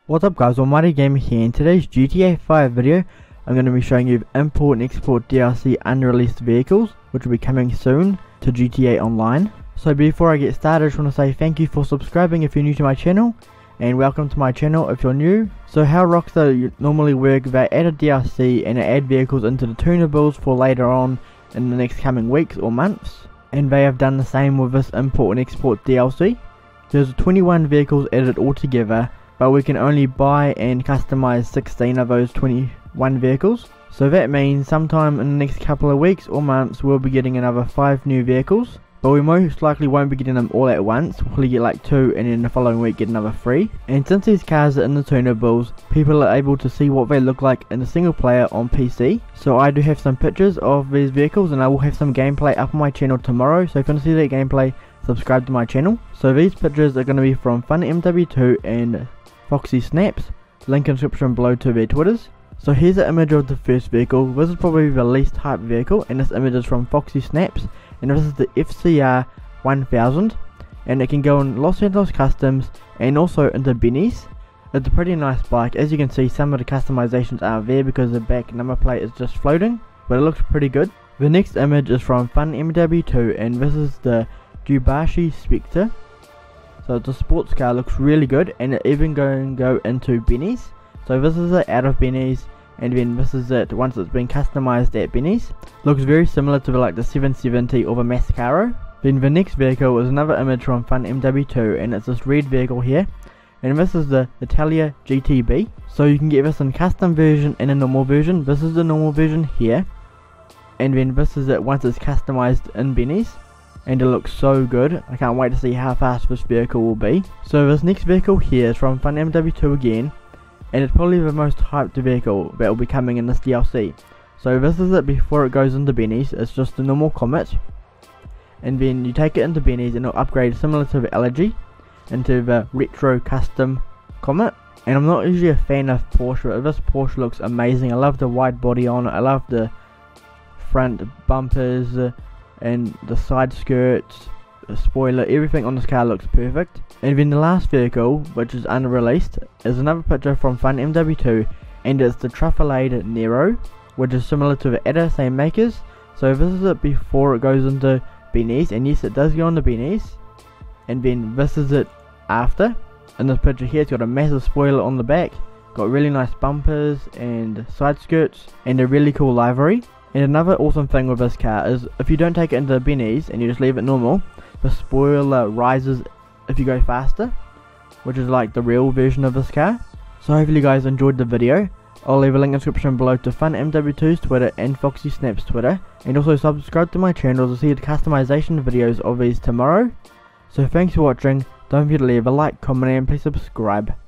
What's up guys, Almighty Gamer here. In today's GTA 5 video, I'm going to be showing you import and export DLC unreleased vehicles, which will be coming soon to GTA Online. So before I get started, I just want to say thank you for subscribing if you're new to my channel, and welcome to my channel if you're new. So how Rockstar normally work, they add a DLC and they add vehicles into the tunables for later on in the next coming weeks or months. And they have done the same with this import and export DLC. There's 21 vehicles added altogether, but we can only buy and customize 16 of those 21 vehicles. So that means sometime in the next couple of weeks or months we'll be getting another 5 new vehicles, but we most likely won't be getting them all at once. We'll probably get like 2 and then the following week get another 3. And since these cars are in the tunables, people are able to see what they look like in the single player on PC. So I do have some pictures of these vehicles and I will have some gameplay up on my channel tomorrow, so if you want to see that gameplay, subscribe to my channel. So these pictures are going to be from FunMW2 and Foxy Snaps, link in description below to their Twitters. So here's an image of the first vehicle. This is probably the least hyped vehicle, and this image is from Foxy Snaps, and this is the FCR 1000, and it can go in Los Santos Customs and also into Benny's. It's a pretty nice bike. As you can see, some of the customizations aren't there because the back number plate is just floating, but it looks pretty good. The next image is from FunMW2, and this is the Dubashi Spectre. So the sports car looks really good, and it even going to go into Benny's. So this is it out of Benny's, and then this is it once it's been customized at Benny's. Looks very similar to the 770 or the Mascaro. Then the next vehicle is another image from FunMW2, and it's this red vehicle here, and this is the Italia GTB. So you can get this in custom version and a normal version. This is the normal version here, and then this is it once it's customized in Benny's. And it looks so good. I can't wait to see how fast this vehicle will be. So this next vehicle here is from FunMW2 again, and it's probably the most hyped vehicle that will be coming in this DLC. So this is it before it goes into Benny's. It's just a normal Comet, and then you take it into Benny's and it'll upgrade similar to the Elegy into the retro custom Comet. And I'm not usually a fan of Porsche, but this Porsche looks amazing. I love the wide body on it, I love the front bumpers, and the side skirts, the spoiler, everything on this car looks perfect. And then the last vehicle, which is unreleased, is another picture from FunMW2, and it's the Truffalade Nero, which is similar to the Adder, same makers. So this is it before it goes into Benny's, and yes, it does go into Benny's. And then this is it after. In this picture here, it's got a massive spoiler on the back, got really nice bumpers and side skirts, and a really cool livery. And another awesome thing with this car is if you don't take it into Benny's and you just leave it normal, the spoiler rises if you go faster, which is like the real version of this car. So hopefully you guys enjoyed the video. I'll leave a link in the description below to FunMW2's Twitter and Foxy Snaps Twitter, and also subscribe to my channel to see the customization videos of these tomorrow. So thanks for watching, don't forget to leave a like, comment and please subscribe.